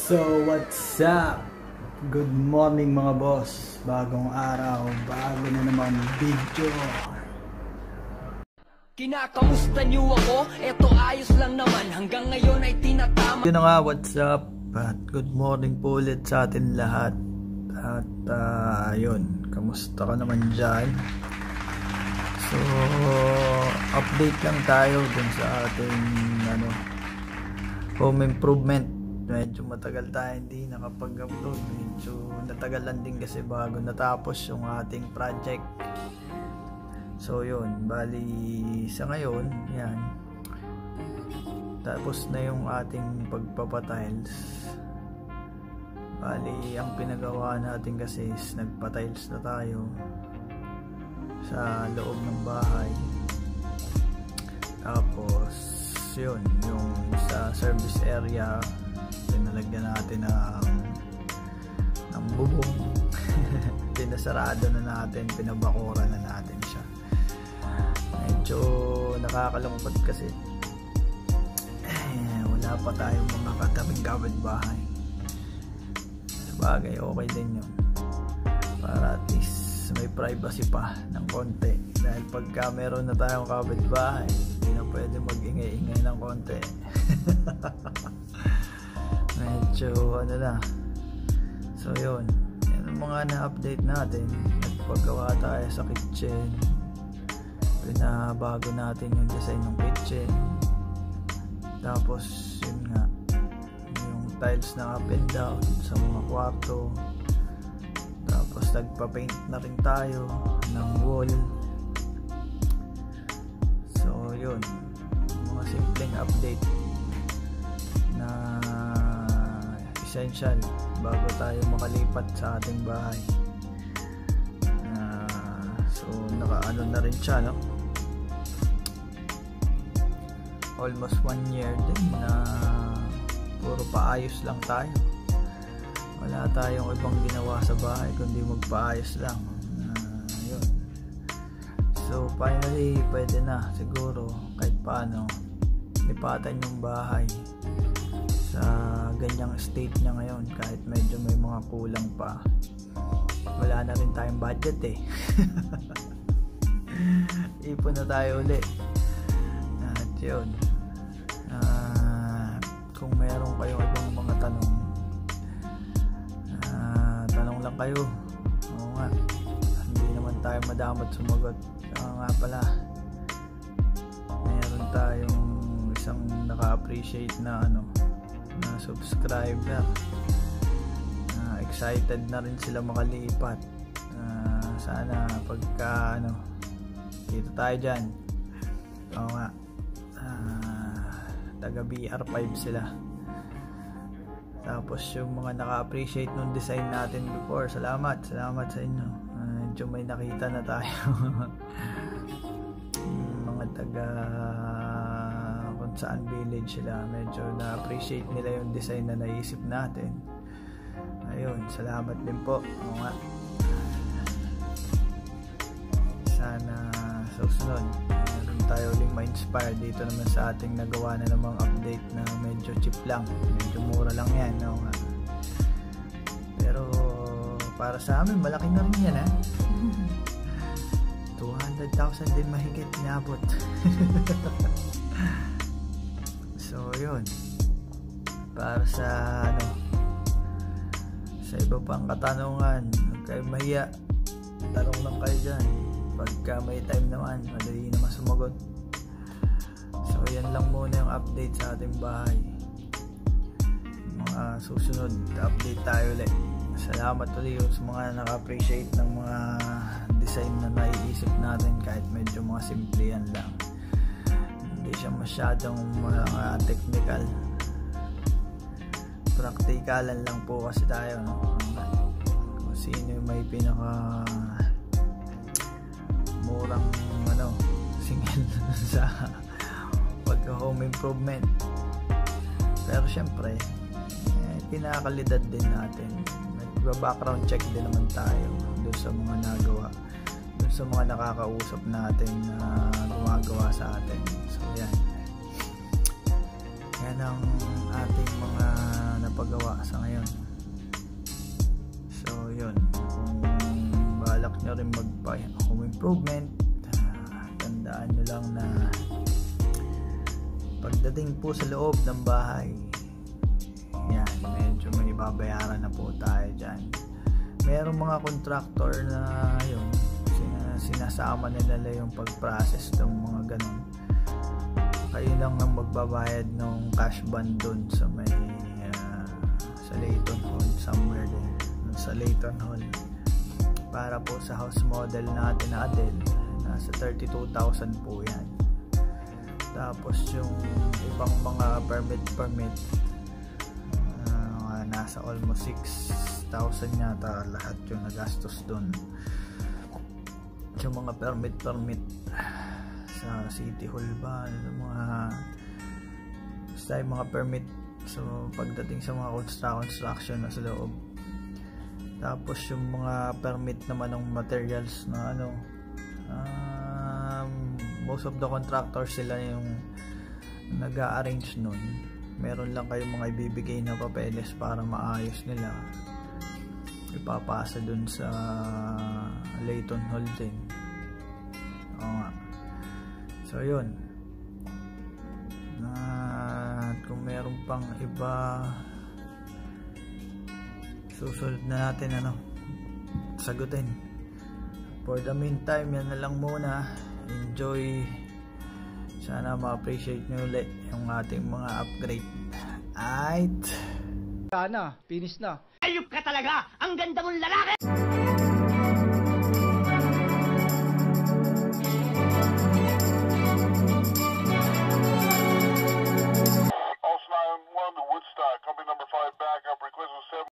So what's up? Good morning mga boss. Bagong araw, bago na naman video. Kinakamusta niyo ako? Eto ayos lang naman. Hanggang ngayon ay tinatama. Yun na nga, what's up? At good morning po ulit sa atin lahat. At yun, kamusta ka naman dyan? So update lang tayo dun sa ating home improvement. Medyo matagal tayo hindi nakapag-upload. Medyo natagalan din kasi bago natapos yung ating project. So yun, bali sa ngayon, yan. Tapos na yung ating pagpapatiles. Bali, ang pinagawa natin kasi is nagpa-tiles na tayo sa loob ng bahay. Tapos yun, yung sa service area pinalagyan natin ng bubong. Pinasarado na natin, pinabakura na natin siya. Medyo nakakalungkot kasi wala pa tayong mga katabing kapitbahay. Sabagay, okay din yun para at least may privacy pa ng konti, dahil pagka meron na tayong kapitbahay hindi na pwede mag-ingay-ingay ng konti. Medyo na. So yun, yan ang mga na-update natin. Nagpagawa tayo sa kitchen, pinabago natin yung design ng kitchen. Tapos yun nga, yung tiles na up and down sa mga kwarto. Tapos nagpa-paint na rin tayo ng wall. So yun, mga simpleng update na essential bago tayo makalipat sa ating bahay. So nakaano na rin siya, no? Almost 1 year din na puro paayos lang tayo. Wala tayong ibang ginawa sa bahay kundi magpaayos lang. Yun. So finally pwede na siguro kahit paano lipatan yung bahay sa ganyang state niya ngayon, kahit medyo may mga kulang pa. Wala na rin tayong budget eh. Ipon na tayo ulit. At yun, kung meron kayong ibang mga tanong, tanong lang kayo. Oo nga, hindi naman tayo madamot sumagot. Nga pala, meron tayong isang naka-appreciate na na subscriber. Excited na rin sila makalipat. Sana pagka dito tayo dyan. Oo nga, taga BR5 sila. Tapos yung mga naka-appreciate nung design natin before, salamat sa inyo. Medyo may nakita na tayo. Mga taga kung saan village sila, medyo na-appreciate nila yung design na naisip natin. Ayun, salamat din po. Oo nga, sana sa susunod meron tayo uling ma-inspire dito naman sa ating nagawa na namang update na medyo cheap lang, medyo mura lang yan. Oo nga, pero para sa amin malaki na rin yan, 200,000 din mahigit niabot. So yun, para sa sa iba pang katanungan, huwag kayo mahiya, tanong lang kayo dyan. Pagka may time naman, madali naman sumagot. So yan lang muna yung update sa ating bahay. Mga susunod update tayo ulit. Salamat ulit sa mga naka-appreciate ng mga design na naiisip natin, kahit medyo mga simple yan lang. Hindi siya masyadong mga technical, praktikalan lang po kasi tayo, kung sino may pinaka murang singil sa pagka home improvement. Pero syempre pinakalidad din natin, nagba-background check din naman tayo doon sa mga nagawa, doon sa mga nakakausap natin na gumagawa sa atin. So yan ang ating mga pagawa sa ngayon. So yun, kung balak nyo rin home improvement, tandaan nyo lang na pagdating po sa loob ng bahay, yan, medyo may babayaran na po tayo dyan. Merong mga contractor na yun, sinasama nila yung pag-process ng mga ganun. Kayo lang ang magbabayad ng cash bond dun sa may sa Layton Hall, somewhere din sa Layton Hall, para po sa house model natin na Adelle, nasa 32,000 po yan. Tapos yung ibang mga permit nasa almost 6,000 yata lahat yung nagastos dun. Yung mga permit sa City Hall ba, basta yung mga permit. So pagdating sa mga construction na sa loob, tapos yung mga permit naman ng materials na most of the contractors sila yung nag-a-arrange nun. Meron lang kayong mga ibibigay na papeles para maayos nila, ipapasa dun sa Layton Hall din. Oo nga. So yun, at kung meron pang iba, susunod na natin sagutin. For the meantime, yan na lang muna. Enjoy. Sana ma-appreciate nyo ulit yung ating mga upgrade. Aight, na, finish na. Ayup ka talaga! Ang ganda mong lalaki!